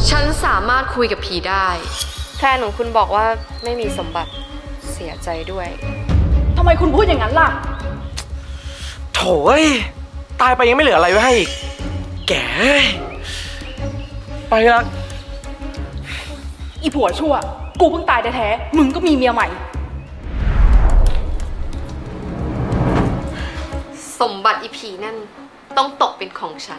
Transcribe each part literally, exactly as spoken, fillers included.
ฉันสามารถคุยกับผีได้แฟนของคุณบอกว่าไม่มีสมบัติเสียใจด้วยทำไมคุณพูดอย่างนั้นล่ะโถ่ตายไปยังไม่เหลืออะไรไว้ให้อีกแกไปละอีผัวชั่วกูเพิ่งตายแท้ๆมึงก็มีเมียใหม่สมบัติอีผีนั่นต้องตกเป็นของฉัน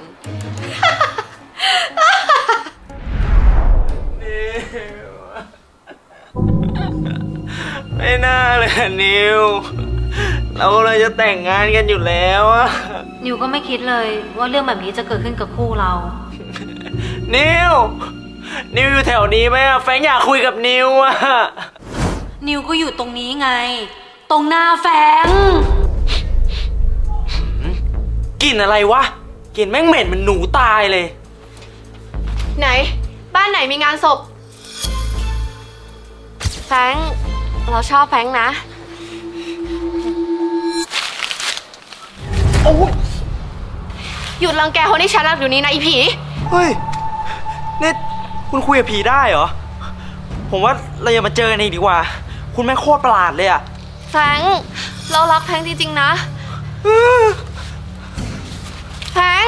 ไม่น่าเลยนิวเราเลยจะแต่งงานกันอยู่แล้วอะนิวก็ไม่คิดเลยว่าเรื่องแบบนี้จะเกิดขึ้นกับคู่เรานิวนิวอยู่แถวนี้ไหมอะแฟงอยากคุยกับนิวอะนิวก็อยู่ตรงนี้ไงตรงหน้าแฟงกลิ่นอะไรวะกลิ่นแม่งเหม็นมันหนูตายเลยไหนบ้านไหนมีงานศพแฟงเราชอบแฟงนะโอ้ยหยุดรังแกคนที่ฉันรักอยู่นี้นะอีผีเฮ้ยนี่คุณคุยกับผีได้เหรอผมว่าเราอย่ามาเจอกันอีกดีกว่าคุณแม่งโคตรประหลาดเลยอะแฟงเรารักแฟงจริงๆนะแฟง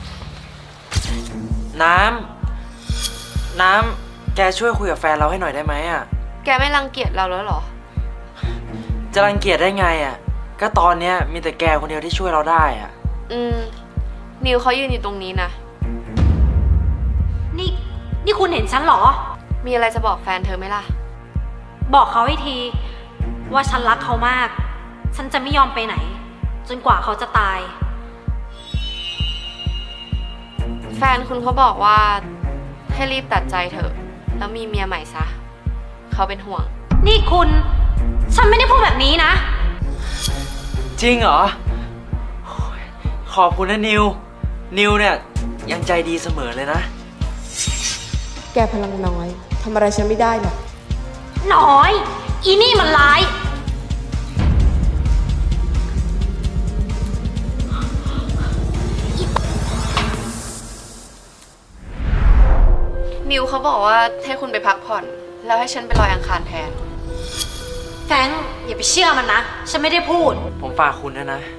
น้ำน้ำแกช่วยคุยกับแฟนเราให้หน่อยได้ไหมอะแกไม่รังเกียจเราแล้วหรอจะรังเกียจได้ไงอะก็ตอนเนี้ยมีแต่แกคนเดียวที่ช่วยเราได้อะอืมนิวเขายืนอยู่ตรงนี้นะนี่นี่คุณเห็นฉันเหรอมีอะไรจะบอกแฟนเธอไหมล่ะบอกเขาให้ทีว่าฉันรักเขามากฉันจะไม่ยอมไปไหนจนกว่าเขาจะตายแฟนคุณเขาบอกว่าให้รีบตัดใจเถอะแล้วมีเมียใหม่ซะเขาเป็นห่วงนี่คุณฉันไม่ได้พูดแบบนี้นะจริงเหรอขอบคุณนะนิวนิวเนี่ยยังใจดีเสมอเลยนะแกพลังน้อยทำอะไรฉันไม่ได้หรอกน้อยอีนี่มันร้ายนิวเขาบอกว่าให้คุณไปพักผ่อนแล้วให้ฉันไปลอยอังคารแทนแฟงอย่าไปเชื่อมันนะฉันไม่ได้พูดผมฝากคุณนะนะ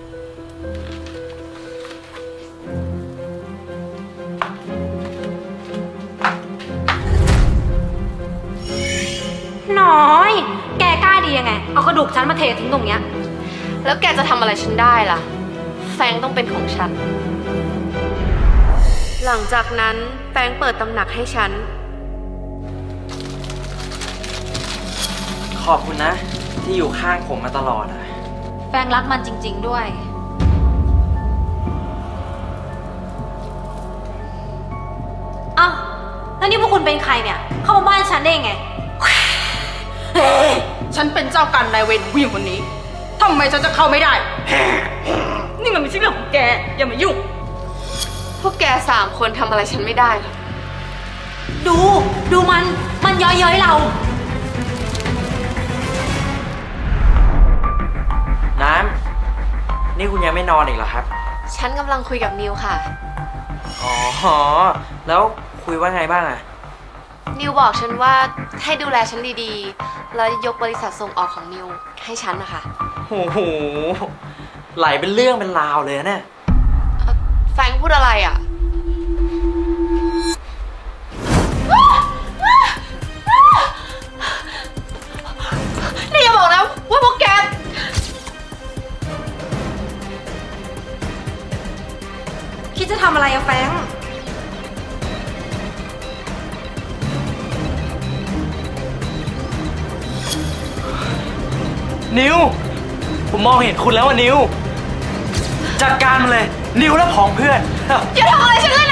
น้อยแกกล้าดียังไงเอากระดูกฉันมาเททิ้งตรงเนี้ยแล้วแกจะทำอะไรฉันได้ล่ะแฟงต้องเป็นของฉันหลังจากนั้นแฟงเปิดตำหนักให้ฉันขอบคุณนะที่อยู่ข้างผมมาตลอดอะแฟงรักมันจริงๆด้วยอ้าวแล้วนี่พวกคุณเป็นใครเนี่ยเข้ามาบ้านฉันได้ไงฉันเป็นเจ้ากรรมนายเวรผู้หญิงคนนี้ทำไมฉันจะเข้าไม่ได้นี่มันไม่ใช่เรื่องของแกอย่ามายุ่งพวกแกสามคนทำอะไรฉันไม่ได้หรอกดูดูมันมันย้อยย้อยเราน้ำนี่คุณยังไม่นอนอีกเหรอครับฉันกำลังคุยกับนิวค่ะอ๋อแล้วคุยว่าไงบ้างอะนิวบอกฉันว่าให้ดูแลฉันดีๆแล้วยกบริษัทส่งออกของนิวให้ฉันนะคะโอ้โหไหลเป็นเรื่องเป็นราวเลยเนี่ยแฟงพูดอะไรอ่ะนี่อย่าบอกนะว่าพวกแกคิดจะทำอะไรอะแฟงนิวผมมองเห็นคุณแล้วว่านิวจัดการมันเลยนิวและผองเพื่อนอย่าทำอะไรฉันเลย